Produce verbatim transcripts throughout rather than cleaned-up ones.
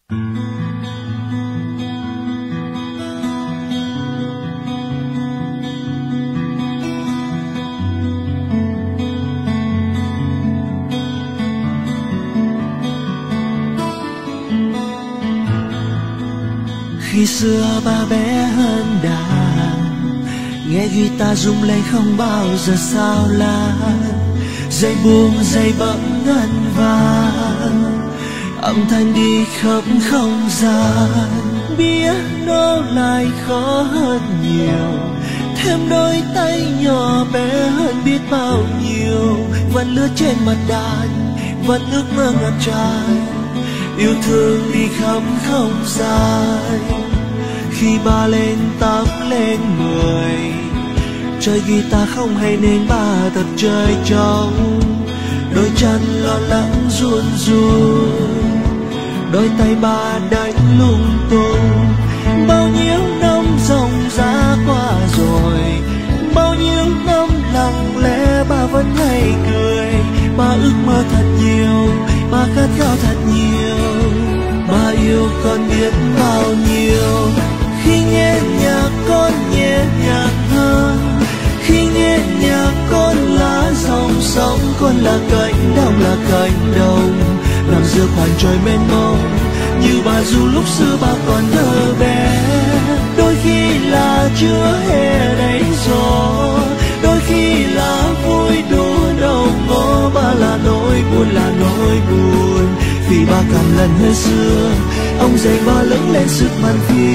Khi xưa ba bé hơn đàn, nghe guitar rung lên không bao giờ sao lãng. Dây buông dây bỗng ngân vang, âm thanh đi khắp không gian. Biết nó lại khó hơn nhiều, thêm đôi tay nhỏ bé hơn biết bao nhiêu. Vẫn lướt trên mặt đàn, vẫn ước mơ ngập tràn, yêu thương đi khắp không gian. Khi ba lên tám lên mười, chơi guitar không hay nên ba tập chơi trống. Đôi chân lo lắng run run, đôi tay ba đánh lung tung. Bao nhiêu năm dòng dã qua rồi, bao nhiêu năm lặng lẽ ba vẫn hay cười. Ba ước mơ thật nhiều, ba khát khao thật nhiều, ba yêu con biết bao nhiêu. Khi nghe nhạc con nhẹ nhàng hơn, khi nghe nhạc con là dòng sông, con là cánh đồng là cánh đồng nằm giữa khoảng trời mênh mông. Như bà dù lúc xưa ba còn thơ bé, đôi khi là chưa hè đầy gió, đôi khi là vui đùa đầu ngõ. Ba là nỗi buồn là nỗi buồn, vì ba cảm lần hơi xưa ông dạy ba lớn lên sức mạnh phi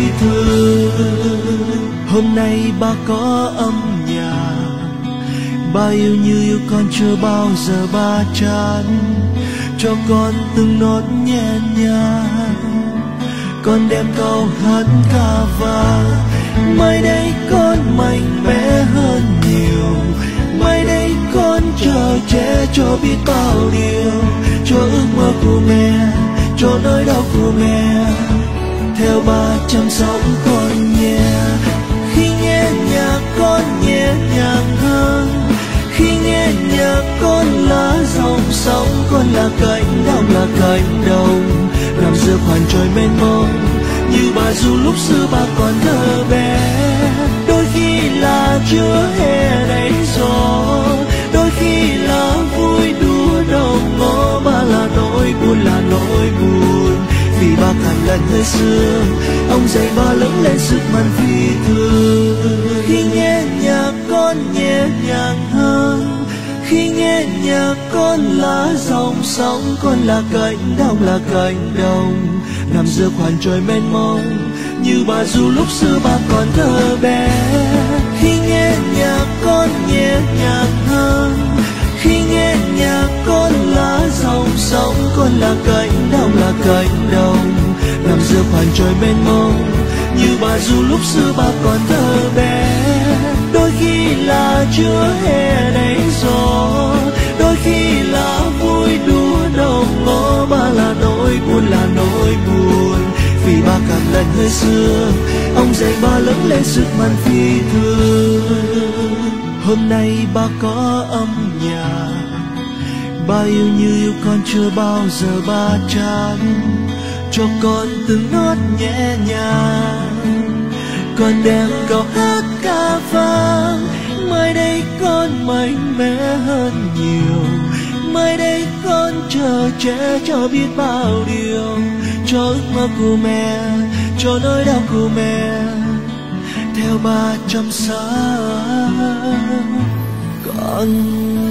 thường. Hôm nay ba có âm nhạc, ba yêu như yêu con chưa bao giờ ba chán. Cho con từng nốt nhẹ nhàng, con đem câu hát ca vang. Mai đây con mạnh mẽ hơn nhiều, mai đây con chờ che cho biết bao điều. Cho ước mơ của mẹ, cho nỗi đau của mẹ, theo ba chăm sóc con nhé. Khi nghe nhạc con nhẹ nhàng hơn, khi nghe nhạc con là dòng sông, con là cánh đồng là cánh đồng nằm giữa khoảng trời mênh mông. Như bà dù lúc xưa ba còn thơ bé, đôi khi là chưa hè đầy gió, đôi khi là vui đùa đầu ngõ. Ba là nỗi buồn là nỗi buồn, vì ba cảm lần hơi xưa ông dạy ba lớn lên sức mạnh phi thường. Khi nghe nhạc con nhẹ nhàng hơn, khi nghe nhạc con là dòng sông, con là cánh đồng là cánh đồng nằm giữa khoảng trời mênh mông. Như bà dù lúc xưa ba còn thơ bé, khi nghe nhạc con nhẹ nhàng hơn, khi nghe nhạc con là dòng sông, con là cánh đồng là cánh đồng nằm giữa khoảng trời mênh mông. Như bà dù lúc xưa ba còn thơ bé, đôi khi là chưa hè đầy gió, đôi khi là vui đùa đầu ngõ. Ba là nỗi buồn là nỗi buồn, vì ba cảm lần hơi xưa ông dạy ba lớn lên sức mạnh phi thường. Hôm nay ba có âm nhạc, ba yêu như yêu con chưa bao giờ ba chán. Cho con từng nốt nhẹ nhàng, con đem câu hát ca vang. Mai đây con mạnh mẽ hơn nhiều, mai đây con chờ che cho biết bao điều. Cho ước mơ của mẹ, cho nỗi đau của mẹ, theo ba chăm sóc con